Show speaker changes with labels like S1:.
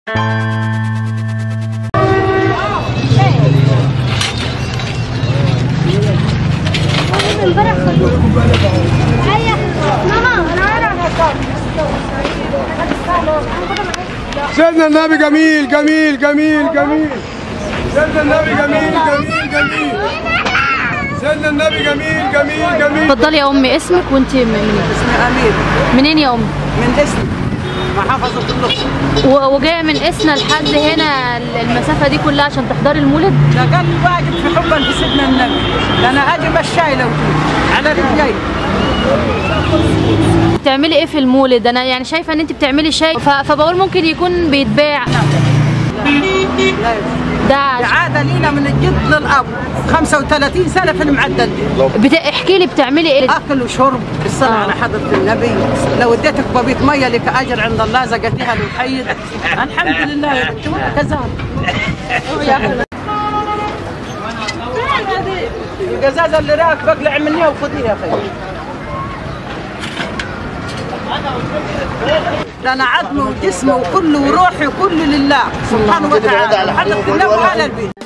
S1: سيدنا النبي جميل جميل جميل جميل. سيدنا النبي جميل جميل جميل. سيدنا النبي جميل جميل جميل.
S2: اتفضلي يا امي، اسمك وانت منين؟
S3: اسمي امير.
S2: منين يا امي؟
S3: من اسنا، محافظة الأقصر.
S2: وجايه من اسنا لحد هنا المسافه دي كلها عشان تحضري المولد؟
S3: ده كان واجب في حبا لسيدنا النبي، ده انا اجي مشاي لو على رجلي.
S2: بتعملي ايه في المولد؟ انا يعني شايفه ان انت بتعملي شاي، فبقول ممكن يكون بيتباع.
S3: ده عاده لينا من الجد للاب، 35 سنه في المعدل دي.
S2: احكي لي بتعملي ايه؟
S3: اكل وشرب بالصلاه على حضره النبي. لو اديتك بابيك ميه لك اجر عند الله، زقتيها للحيد. الحمد لله يا بنتي وانا كذلك. القزازه اللي راك بقلع منيها وخذيها يا اخي. ده انا عظمي وجسمي وكله وروحي وكله لله سبحانه وتعالى. حضرة النبي وعلى البيت.